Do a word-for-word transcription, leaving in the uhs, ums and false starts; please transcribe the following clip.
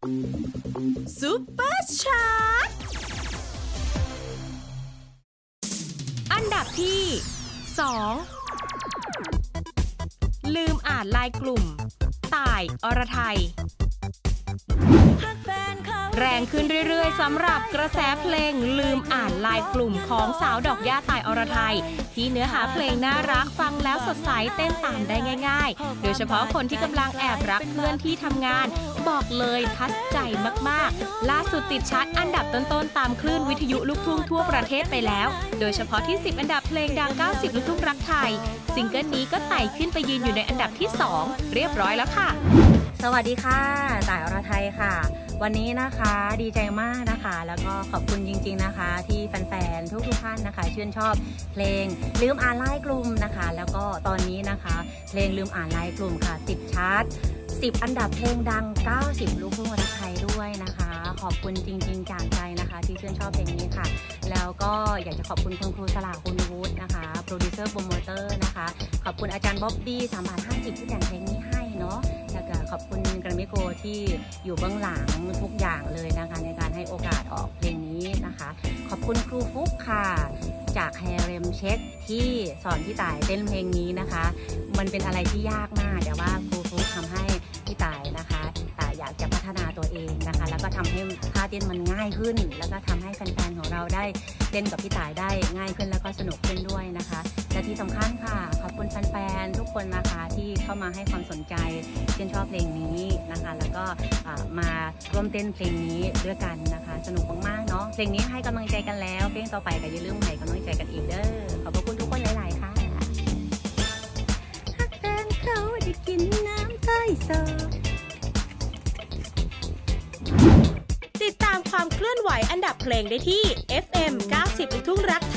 ซุปเปอร์ชาร์ตอันดับที่สองลืมอ่านไลน์กลุ่มต่ายอรไทยแรงขึ้นเรื่อยๆสำหรับกระแสเพลงลืมอ่านไลน์กลุ่มของสาวดอกหญ้าต่ายอรไทยที่เนื้อหาเพลงน่ารักฟังแล้วสดใสเต้นตามได้ง่ายๆโดยเฉพาะคนที่กำลังแอบรักเพื่อนที่ทำงานบอกเลยทัชใจมากๆล่าสุดติดชาร์ตอันดับต้นๆตามคลื่นวิทยุลูกทุ่งทั่วประเทศไปแล้วโดยเฉพาะที่สิบอันดับเพลงดังเก้าสิบลูกทุ่งรักไทยซิงเกิลนี้ก็ไต่ขึ้นไปยืนอยู่ในอันดับที่สองเรียบร้อยแล้วค่ะสวัสดีค่ะต่ายอรไทยค่ะวันนี้นะคะดีใจมากนะคะแล้วก็ขอบคุณจริงๆนะคะที่แฟนๆทุกๆท่านนะคะชื่นชอบเพลงลืมอ่านไลน์กลุ่มนะคะแล้วก็ตอนนี้นะคะเพลงลืมอ่านไลน์กลุ่มค่ะติดชาร์ตสิบอันดับเพลงดังเก้าสิบลูกทุ่งรักไทยด้วยนะคะขอบคุณจริงๆจากใจนะคะที่ชื่นชอบเพลงนี้ค่ะแล้วก็อยากจะขอบคุณคุณครูสลาคุณวุฒินะคะโปรดิวเซอร์โปรโมเตอร์นะคะขอบคุณอาจารย์บ๊อบบี้สามบาทห้าสิบที่แต่งเพลงนี้ให้เนาะแล้วก็ขอบคุณกรามิโกที่อยู่เบื้องหลังทุกอย่างเลยนะคะในการให้โอกาสออกเพลงนี้นะคะขอบคุณครูฟุกค่ะจากแฮเรมเช็คที่สอนพี่ต่ายเต้นเพลงนี้นะคะมันเป็นอะไรที่ยากมากแต่ว่าครูฟุกทำให้พี่ต่ายนะคะอยากจะพัฒนาตัวเองนะคะแล้วก็ทำให้ท่าเต้นมันง่ายขึ้นแล้วก็ทำให้แฟนๆของเราได้เต้นกับพี่ต่ายได้ง่ายขึ้นแล้วก็สนุกขึ้นด้วยนะคะและที่สำคัญค่ะขอบคุณแฟนๆทุกคนนะคะที่เข้ามาให้ความสนใจชื่นชอบเพลงนี้นะคะแล้วก็มาร่วมเต้นเพลงนี้ด้วยกันนะคะสนุกมากๆเนาะเพลงนี้ให้กำลังใจกันแล้วเพลงต่อไปก็อย่าลืมให้กำลังใจกันอีกเด้อขอบคุณทุกคนหลายๆค่ะแฟนเขาได้กินน้ำใต้ซอติดตามความเคลื่อนไหวอันดับเพลงได้ที่ เอฟ เอ็ม เก้าสิบ ลูกทุ่งรักไท